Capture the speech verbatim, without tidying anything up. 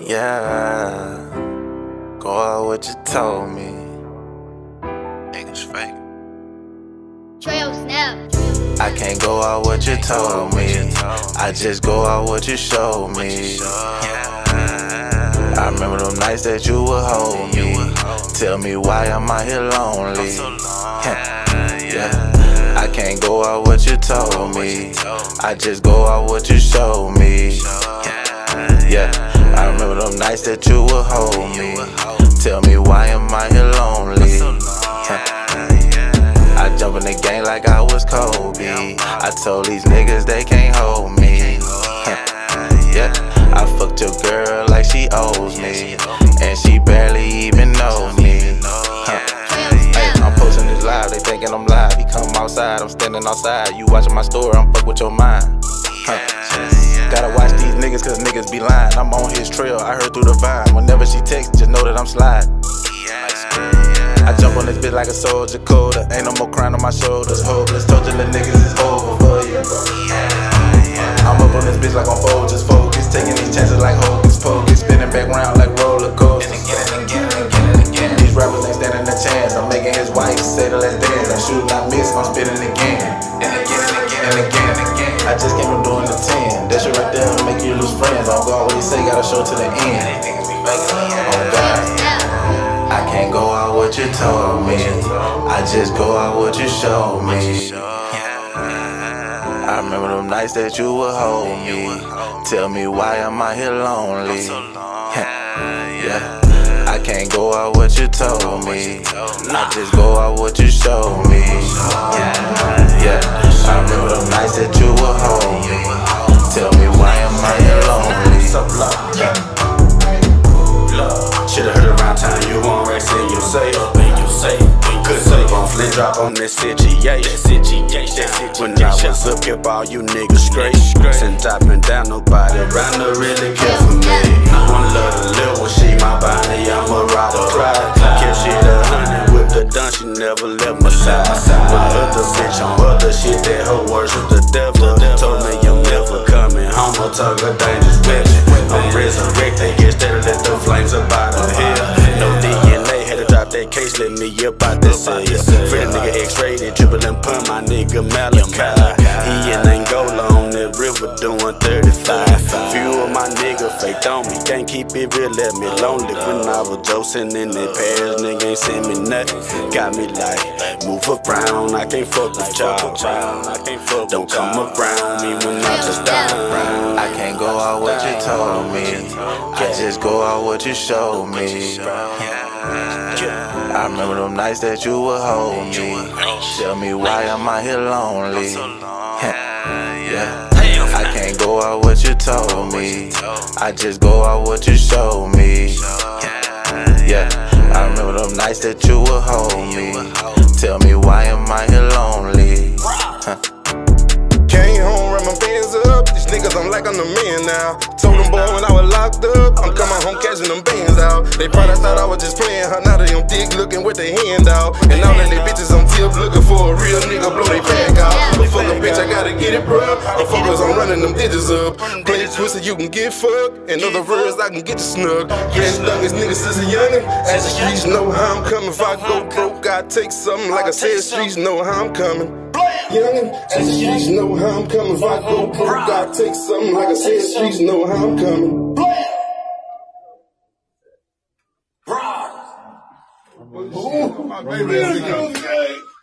Yeah, go out what you told me. Niggas fake. Trail snap. I can't go out what you told me. I just go out what you showed me. I remember them nights that you would hold me. Tell me why I'm out here lonely. Yeah, I can't go out what you told me. I just go out what you showed me. Yeah, I remember them nights that you would hold me. Tell me why am I here lonely? I jump in the game like I was Kobe. I told these niggas they can't hold me. Yeah, I fucked your girl like she owes me, and she barely even knows me. Hey, I'm posting this live, they thinking I'm live. He come outside, I'm standing outside. You watching my story, I'm fuck with your mind. Gotta watch these niggas cause niggas be lying. I'm on his trail, I heard through the vine. Whenever she texts, just know that I'm sliding. I jump on this bitch like a soldier coda. Ain't no more crying on my shoulders. Hopeless, told you the niggas is over for you. I'm up on this bitch like I'm Folgers focus. Taking these chances like hocus pocus. Spinning back round like roller coasters. These rappers ain't standing a chance. I'm making his wife say the let's dance. I'm shooting, I miss, I'm spitting again. And again and again and again and again. I just came from doing the ten. That shit right there will make you lose friends. I'm going what he say, gotta show to the end. Oh God, I can't go out what you told me. I just go out what you showed me. I remember them nights that you would hold me. Tell me why am I here lonely? Yeah, I can't go out what you told me. I just go out what you showed me. Yeah, I remember them nights that you would hold me. Tell me why am I here lonely? Should've heard around town, you won't rest in your safe. You say, good say, on flip drop on this situation. When I was up, kept all you niggas straight. Since I've been down, nobody around to really care for me. One love to live when she my body, I'm a rider pride. Kept shit a hundred with the dun, she never left my side. With other bitch on other shit, that her worship the devil. Told me I'm never coming home, I'll talk a dangerous weapon. I'm resurrected, instead of let the flames up out of here. No D N A, had to drop that case, let me up out that cell. Friend nigga X-rated, triple and pun my nigga Malachi. He in Angola on that river doing thirty-five. Few of my nigga faked on me, can't keep it real, left me lonely. When I was dosing in the past, nigga ain't send me nothing. Got me like, move around, I can't fuck with y'all. Don't come around me when I just die. I can't go out what you told me. I just go out what you showed me. I remember them nights that you would hold me. Tell me why am I here lonely? Yeah, I can't go out what you told me. I just go out what you showed me. Yeah, I remember them nights that you would hold me. Tell me why am I here lonely? Came home, ran my bands up. These niggas, I'm like I'm the man now. Told them boy when I was locked up, I'm coming home catching them bands out. They probably thought I was just playing her. Now they on dick looking with their hand out. And all of they bitches on tip looking for a real nigga blow they back out. But fuck a bitch, I gotta get it, bruh. I'm focused on running them digits up. Play pussy, you can get fucked. In other words, I can get you snug. Been stuck as niggas since a youngin'. As the streets know how I'm coming. If I go broke, I take something. Like I said, streets know how I'm coming. Youngin', as the streets know how I'm coming. If I go broke, I take something. Like I said, streets know how I'm coming. Ooh, my baby,